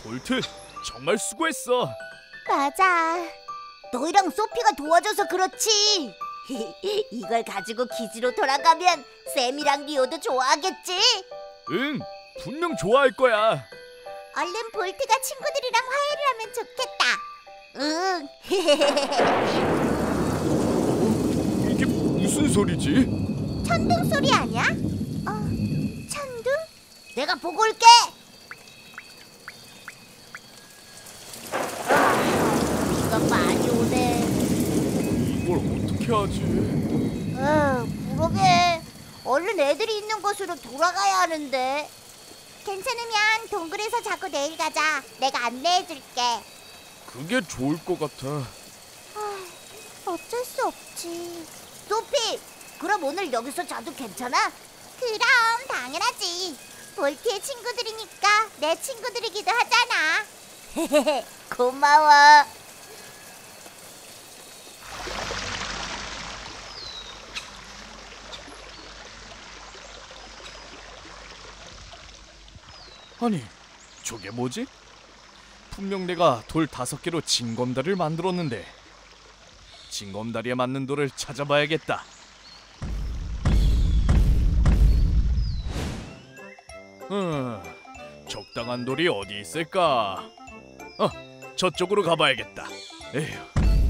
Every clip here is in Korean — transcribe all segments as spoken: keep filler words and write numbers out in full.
볼트, 정말 수고했어. 맞아. 너희랑 소피가 도와줘서 그렇지. 이걸 가지고 기지로 돌아가면 샘이랑 리오도 좋아하겠지? 응, 분명 좋아할 거야. 얼른 볼트가 친구들이랑 화해를 하면 좋겠다. 어? 응. 이게 무슨 소리지? 천둥 소리 아니야? 어, 천둥? 내가 보고 올게. 아, 비가 많이 오네. 이걸 어떻게 하지? 어, 그러게. 얼른 애들이 있는 곳으로 돌아가야 하는데. 괜찮으면 동굴에서 자고 내일 가자. 내가 안내해줄게. 그게 좋을 것 같아. 아, 어쩔 수 없지. 소피, 그럼 오늘 여기서 자도 괜찮아? 그럼 당연하지. 볼트의 친구들이니까 내 친구들이기도 하잖아. 고마워. 아니, 저게 뭐지? 분명 내가 돌 다섯 개로 징검다리를 만들었는데 징검다리에 맞는 돌을 찾아봐야겠다. 음, 적당한 돌이 어디 있을까? 어, 저쪽으로 가봐야겠다. 에휴.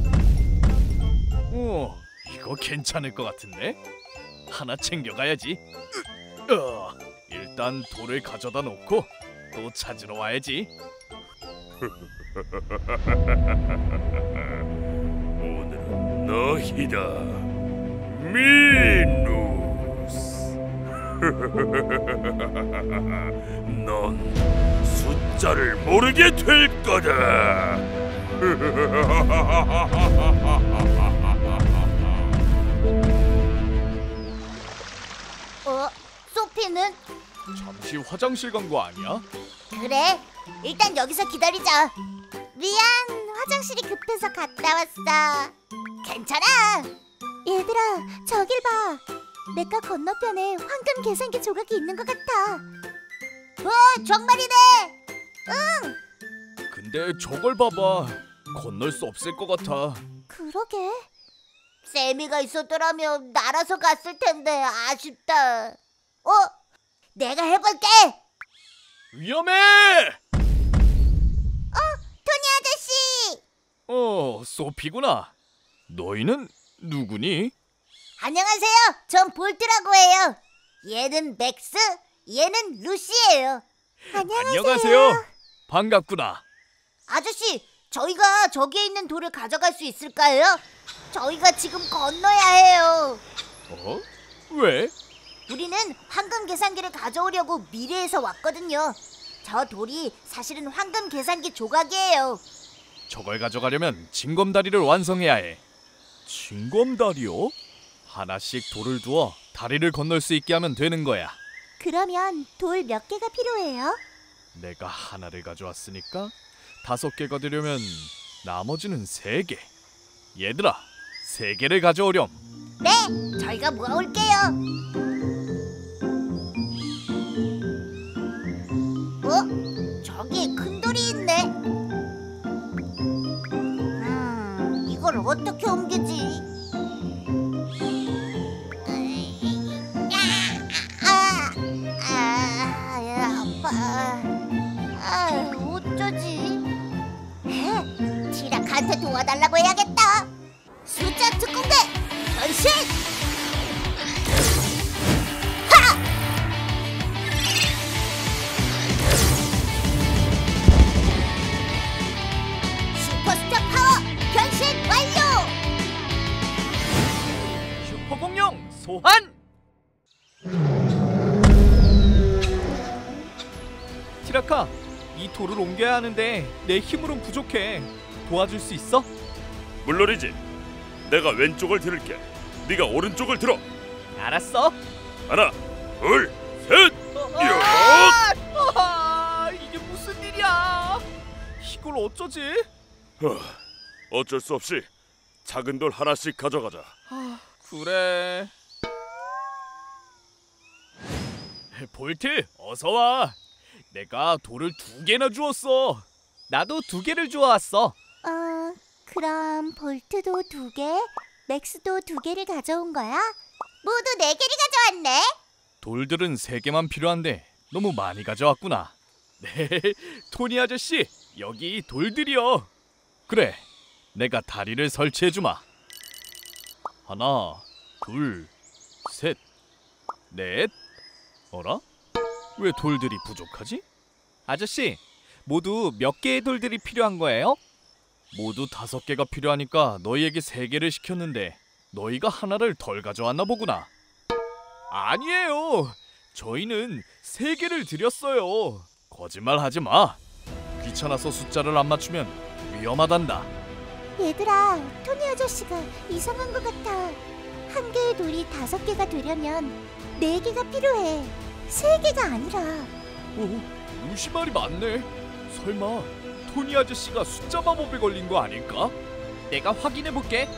오, 이거 괜찮을 것 같은데? 하나 챙겨가야지. 으, 어, 일단 돌을 가져다 놓고 또 찾으러 와야지. 오늘은 너희다, 미누스. 넌 숫자를 모르게 될 거다. 어? 소피는? 잠시 화장실 간 거 아니야? 그래, 일단 여기서 기다리자. 미안, 화장실이 급해서 갔다 왔어. 괜찮아. 얘들아, 저길 봐. 냇가 건너편에 황금 계산기 조각이 있는 것 같아. 어, 정말이네. 응. 근데 저걸 봐봐. 건널 수 없을 것 같아. 그러게. 세미가 있었더라면 날아서 갔을 텐데 아쉽다. 어? 내가 해볼게. 위험해! 어, 토니 아저씨. 어, 소피구나. 너희는 누구니? 안녕하세요. 전 볼트라고 해요. 얘는 맥스, 얘는 루시예요. 안녕하세요. 안녕하세요. 반갑구나. 아저씨, 저희가 저기에 있는 돌을 가져갈 수 있을까요? 저희가 지금 건너야 해요. 어? 왜? 우리는 황금 계산기를 가져오려고 미래에서 왔거든요. 저 돌이 사실은 황금 계산기 조각이에요. 저걸 가져가려면 징검다리를 완성해야 해. 징검다리요? 하나씩 돌을 두어 다리를 건널 수 있게 하면 되는 거야. 그러면 돌 몇 개가 필요해요? 내가 하나를 가져왔으니까 다섯 개가 되려면 나머지는 세 개. 얘들아, 세 개를 가져오렴. 네, 저희가 모아올게요. 어? 저기 큰 돌이 있네. 음, 이걸 어떻게 옮기지? 아, 아, 아, 아파. 아, 어쩌지? 티라카한테 도와달라고 해야겠다. 숫자 특공대 변신! 하! 슈퍼스타 파워 변신 완료! 슈퍼공룡 소환! 티라카, 이 돌을 옮겨야 하는데 내 힘으론 부족해. 도와줄 수 있어? 물론이지. 내가 왼쪽을 들을게. 네가 오른쪽을 들어. 알았어. 하나, 둘, 셋. 아! 아! 이게 무슨 일이야? 이걸 어쩌지? 어, 어쩔 수 없이 작은 돌 하나씩 가져가자. 아, 그래. 볼트, 어서 와. 내가 돌을 두 개나 주웠어. 나도 두 개를 주워왔어. 어, 그럼 볼트도 두 개, 맥스도 두 개를 가져온 거야? 모두 네 개를 가져왔네. 돌들은 세 개만 필요한데 너무 많이 가져왔구나. 네, 토니 아저씨, 여기 돌들이요. 그래, 내가 다리를 설치해주마. 하나, 둘, 셋, 넷. 어라? 왜 돌들이 부족하지? 아저씨, 모두 몇 개의 돌들이 필요한 거예요? 모두 다섯 개가 필요하니까 너희에게 세 개를 시켰는데 너희가 하나를 덜 가져왔나 보구나. 아니에요. 저희는 세 개를 드렸어요. 거짓말 하지 마. 귀찮아서 숫자를 안 맞추면 위험하단다. 얘들아, 토니 아저씨가 이상한 것 같아. 한 개의 돌이 다섯 개가 되려면 네 개가 필요해. 세 개가 아니라. 오, 루시 말이 맞네. 설마 토니 아저씨가 숫자 마법에 걸린 거 아닐까? 내가 확인해 볼게.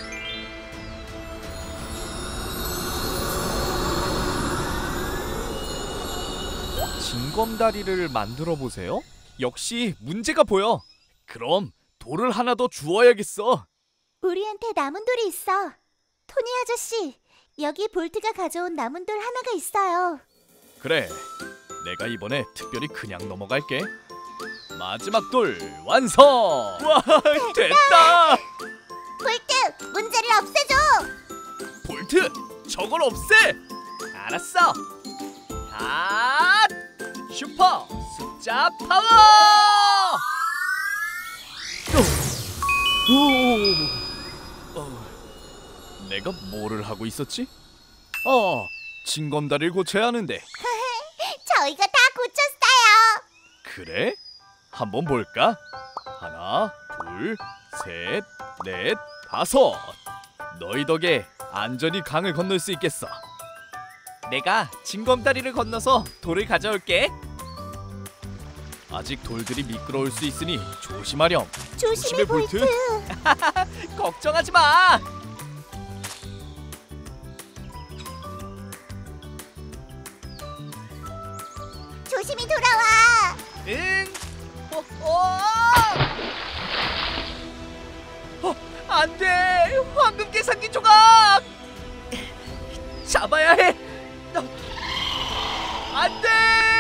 징검다리를 만들어 보세요. 역시 문제가 보여. 그럼 돌을 하나 더 주워야겠어. 우리한테 남은 돌이 있어. 토니 아저씨, 여기 볼트가 가져온 남은 돌 하나가 있어요. 그래, 내가 이번에 특별히 그냥 넘어갈게. 마지막 돌 완성! 와, 됐다! 볼트, 문제를 없애줘. 볼트, 저걸 없애! 알았어. 핫! 슈퍼 숫자 파워! 오! 어, 내가 뭐를 하고 있었지? 어, 징검다리를 고쳐야 하는데. 저희가 다 고쳤어요. 그래? 한번 볼까? 하나, 둘, 셋, 넷, 다섯. 너희 덕에 안전히 강을 건널 수 있겠어. 내가 징검다리를 건너서 돌을 가져올게. 아직 돌들이 미끄러울 수 있으니 조심하렴. 조심해, 볼트. 걱정하지 마. 조심히 돌아와. 응. 어, 어! 어, 안 돼. 황금 계산기 조각. 잡아야 해. 어, 안 돼.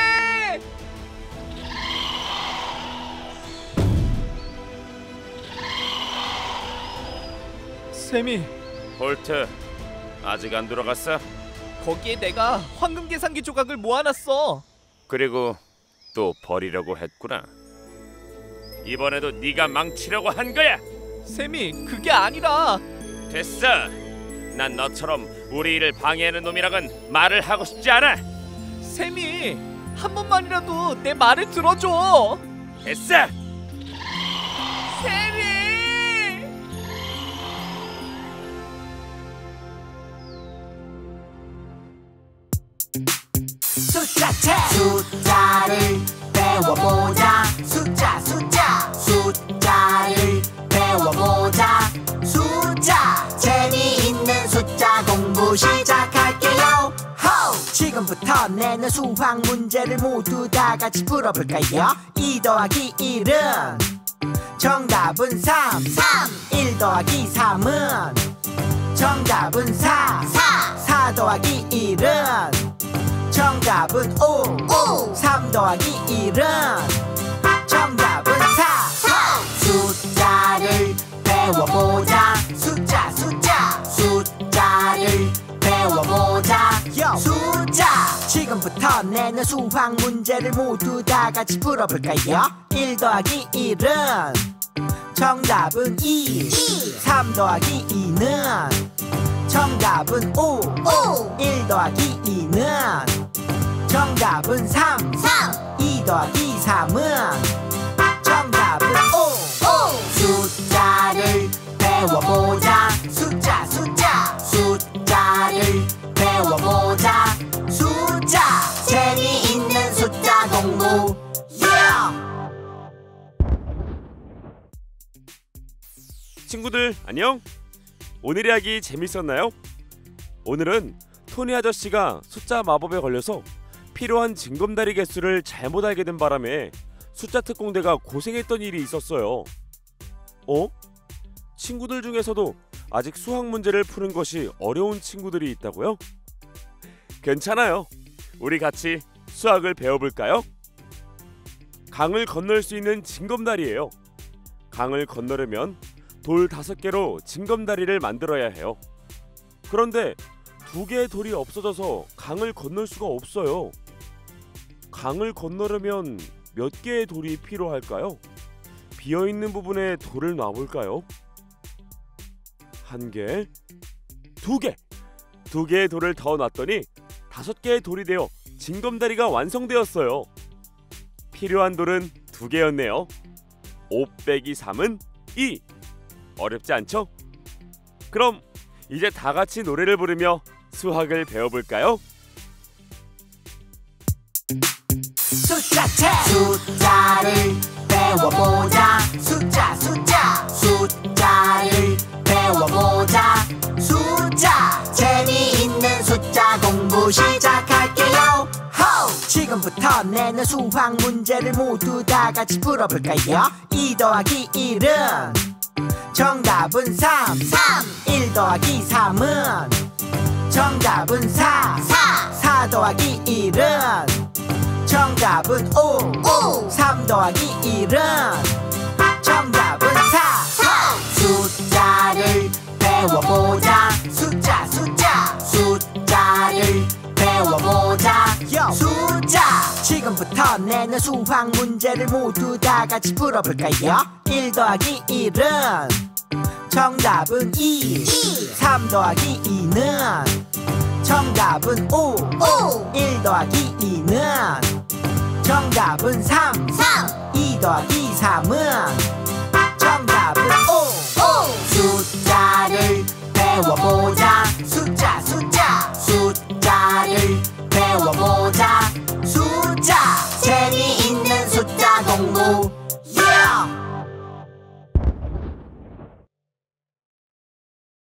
샘이, 볼트, 아직 안 돌아갔어? 거기에 내가 황금 계산기 조각을 모아놨어. 그리고 또 버리려고 했구나. 이번에도 네가 망치려고 한 거야. 샘이, 그게 아니라. 됐어. 난 너처럼 우리 일을 방해하는 놈이랑은 말을 하고 싶지 않아. 샘이, 한 번만이라도 내 말을 들어줘. 됐어. 샘이. 숫자 책 숫자를 배워보자. 숫자 숫자 숫자를 배워보자. 숫자 재미있는 숫자 공부 시작할게요. 호! 지금부터 내는 수학 문제를 모두 다 같이 풀어볼까요? 이 더하기 일은 정답은 삼. 삼. 일 더하기 삼은 정답은 사. 사. 사 더하기 일은 정답은 오. 오. 삼 더하기 일은 정답은 사. 사. 숫자를 배워보자. 숫자 숫자 숫자를 배워보자. 숫자 지금부터 내는 수학 문제를 모두 다 같이 풀어볼까요? 일 더하기 일은 정답은 이. 삼 더하기 이는 정답은 오. 오. 일 더하기 이는 정답은 삼. 삼. 이 더하기 삼은 정답은 오. 오. 숫자를 배워보자. 숫자 숫자 숫자를 배워보자. 숫자 재미있는 숫자 공부. yeah! 친구들 안녕. 오늘 이야기 재밌었나요? 오늘은 토니 아저씨가 숫자 마법에 걸려서 필요한 징검다리 개수를 잘못 알게 된 바람에 숫자 특공대가 고생했던 일이 있었어요. 어? 친구들 중에서도 아직 수학 문제를 푸는 것이 어려운 친구들이 있다고요? 괜찮아요. 우리 같이 수학을 배워볼까요? 강을 건널 수 있는 징검다리예요. 강을 건너려면 돌 다섯 개로 징검다리를 만들어야 해요. 그런데 두 개의 돌이 없어져서 강을 건널 수가 없어요. 강을 건너려면 몇 개의 돌이 필요할까요? 비어있는 부분에 돌을 놔볼까요? 한 개, 두 개! 두 개의 돌을 더 놨더니 다섯 개의 돌이 되어 징검다리가 완성되었어요. 필요한 돌은 두 개였네요. 오 빼기 삼은 이. 어렵지 않죠? 그럼 이제 다 같이 노래를 부르며 수학을 배워볼까요? 숫자책 숫자를 배워보자. 숫자 숫자 숫자를 배워보자. 숫자 재미있는 숫자 공부 시작할게요. 호! 지금부터 내는 수학 문제를 모두 다 같이 풀어볼까요? 이 더하기 일은 정답은 삼. 삼. 일 더하기 삼은 정답은 사. 사. 사 더하기 일은 정답은 오. 오. 삼 더하기 일은 정답은 사. 사. 숫자를 배워보자. 숫자 숫자 숫자를 배워보자. 숫자 지금부터 내는 수학 문제를 모두 다 같이 풀어볼까요? 일 더하기 일은 정답은 이. 이. 삼 더하기 이는 정답은 오. 오. 일 더하기 이는 정답은 삼. 삼. 이 더하기 삼은 정답은 오. 오. 숫자를 배워보자. 숫자 숫자 숫자를 배워보자. 숫자 재미있는 숫자 공부